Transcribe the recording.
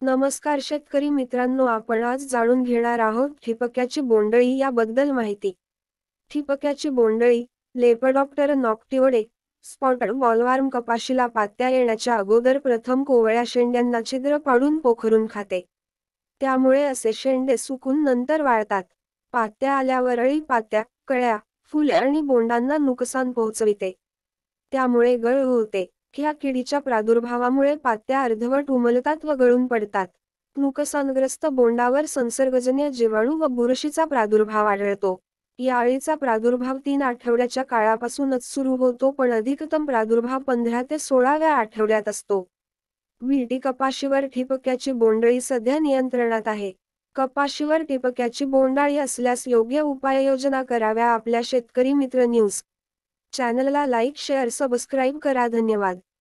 नमस्कार शेतकरी मित्रांनो, आपण आज जाणून घेणार आहोत ठिपक्याची बोंडअळी याबद्दल माहिती. ठिपक्याची बोंडअळी, लेपर्डॉप्टेरा नॉक्टिओइडे, स्पॉटेड बॉलवर्म कपाशीला पात्या येण्याच्या अगोदर प्रथम कोवळ्या शेंड्यांना छिद्र पाडून पोखरून खाते. त्यामुळे असे शेंडे सुकून नंतर वाळतात. पात्या आल्यावर अळी पात्या, कळ्या, फुले आणि बोंडांना नुकसान पोहोचविते. त्यामुळे गळ होते. ह्या किडीच्या प्रादुर्भावामुळे पात्या अर्धवट उमलतात व गळून पडतात. नुकसानग्रस्त बोंडावर संसर्गजन्य जीवाणू व बुरशीचा प्रादुर्भाव आढळतो. या अळीचा प्रादुर्भाव 3 आठवड्याच्या काळापासूनच सुरू होतो, पण अधिकतम प्रादुर्भाव 15 ते 16व्या आठवड्यात असतो. व्हीटी कपाशीवर ठिपक्याची बोंडअळी सध्या नियंत्रणात आहे. कपाशीवर ठिपक्याची बोंडअळी असल्यास योग्य उपाययोजना कराव्या. आपल्या शेतकरी मित्र न्यूज चॅनलला लाईक, शेअर, सबस्क्राईब करा. धन्यवाद.